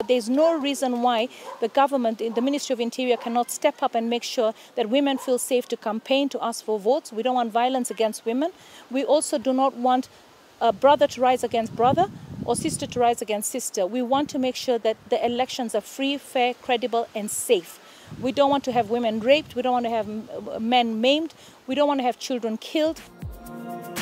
There's no reason why the government, the Ministry of Interior, cannot step up and make sure that women feel safe to campaign, to ask for votes. We don't want violence against women. We also do not want a brother to rise against brother or sister to rise against sister. We want to make sure that the elections are free, fair, credible, and safe. We don't want to have women raped. We don't want to have men maimed. We don't want to have children killed.